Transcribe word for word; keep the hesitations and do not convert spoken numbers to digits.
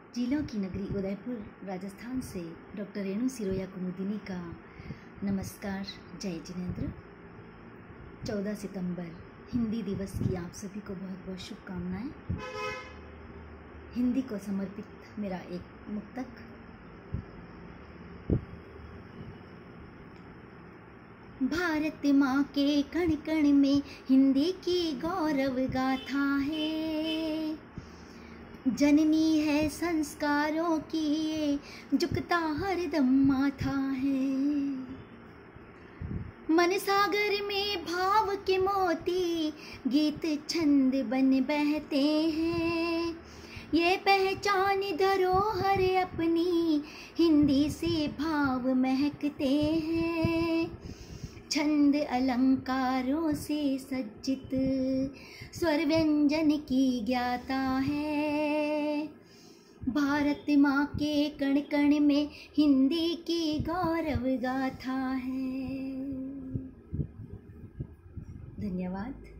जिलों की नगरी उदयपुर राजस्थान से डॉक्टर रेणु सिरोया कुमुदिनी का नमस्कार। जय जिनेंद्र। चौदह सितंबर हिंदी दिवस की आप सभी को बहुत बहुत शुभकामनाएं। हिंदी को समर्पित मेरा एक मुक्तक। भारत माँ के कण कण में हिंदी की गौरव गाथा है। जननी है संस्कारों की ये, झुकता हरदम माथा है। मन सागर में भाव के मोती गीत छंद बन बहते हैं। ये पहचान धरोहर अपनी हिंदी से भाव महकते हैं। छंद अलंकारों से सज्जित स्वर व्यंजन की ज्ञाता है। भारत माँ के कण कण में हिंदी की गौरव गाथा है। धन्यवाद।